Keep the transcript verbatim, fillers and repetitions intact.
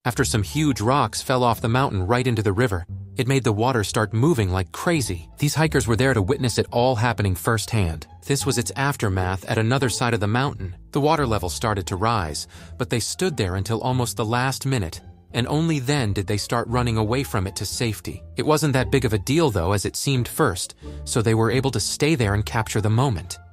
after some huge rocks fell off the mountain right into the river. It made the water start moving like crazy. These hikers were there to witness it all happening firsthand. This was its aftermath at another side of the mountain. The water level started to rise, but they stood there until almost the last minute, and only then did they start running away from it to safety. It wasn't that big of a deal though, as it seemed first, so they were able to stay there and capture the moment.